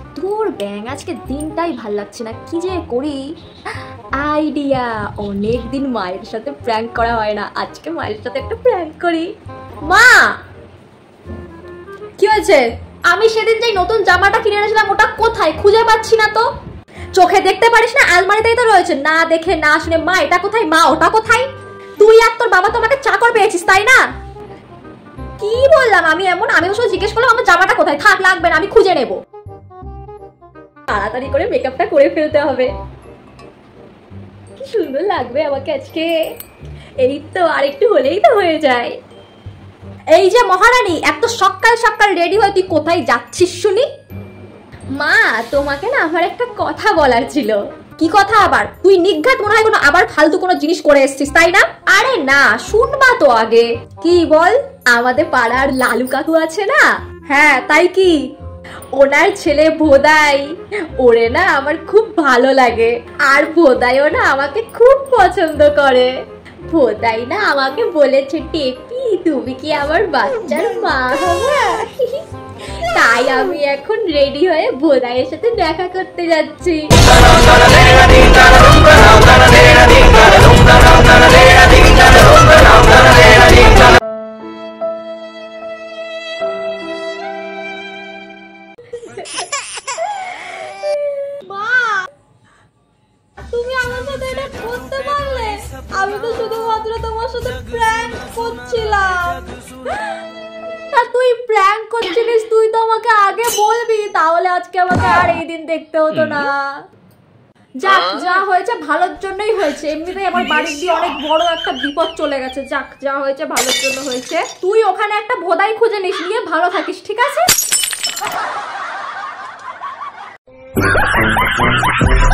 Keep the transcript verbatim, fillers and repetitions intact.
তোর ব্যাং আজকে দিনটাই ভাল লাগছে না, কি যে করি। আইডিয়া, অনেক দিন মায়ের সাথে প্র্যাঙ্ক করা হয় না, আজকে মায়ের সাথে একটা প্র্যাঙ্ক করি। মা, কি হয়েছে? আমি সেদিন যেই নতুন জামাটা কিনে এনেছিলাম ওটা কোথায়, খুঁজে পাচ্ছি না তো। চোখে দেখতে পারিস না? আলমারিতেই তো রয়েছে, না দেখে না শুনে মা এটা কোথায়, মা ওটা কোথায়। তুই আর তোর বাবা তোমাকে চাকর পেয়েছিস তাই না? কি বললাম আমি এমন? আমি তো শুধু জিজ্ঞেস করলাম আমার জামাটা কোথায়। থাক, লাগবে না, আমি খুঁজে নেব। তাড়াতাড়ি করে মেকআপটা করে ফেলতে হবে। কি সুন্দর লাগবে আমাকে আজকে। এই তো আর একটু হলেই তো হয়ে যায়। এই যে মহারানী, এত সকাল সকাল রেডি হয়ে তুই কোথায় যাচ্ছিস শুনি? মা, তোমাকে না আমার একটা কথা বলার ছিল। কি কথা আবার? তুই নিঘাত মনে হয় কোনো আবার ফালতু কোনো জিনিস করে এসেছিস তাই না? আরে না, শুনবা তো আগে। কি বল? আমাদের পাড়ার লালু কাকু আছে না? হ্যাঁ, তাই কি? ওনার ছেলে ভোদাই, ওরে না আমার খুব ভালো লাগে। আর ভোদাইও না আমাকে খুব পছন্দ করে। ভোদাই না আমাকে বলেছে, টেপি তুমি কি আমার বাচ্চার মা হবে? তাই আমি এখন রেডি হয়ে ভোদাইয়ের সাথে দেখা করতে যাচ্ছি। মা, তুমি আমার সাথে এটা করতে পারলে? আমি তো শুধুমাত্র তোমার সাথে প্র্যাঙ্ক করছিলাম। তা তুই প্র্যাঙ্ক করছিলিস, তুই তো আমাকে আগে বলবি, তাহলে আজকে আমাকে আর এই দিন দেখতে হতো না। যাক, যা হয়েছে ভালোর জন্যই হয়েছে। এমনিতেই আমার বাড়ির দিয়ে অনেক বড় একটা বিপদ চলে গেছে। যাক, যা হয়েছে ভালোর জন্য হয়েছে। তুই ওখানে একটা ভোদাই খুঁজে নিস, নিয়ে ভালো থাকিস, ঠিক আছে?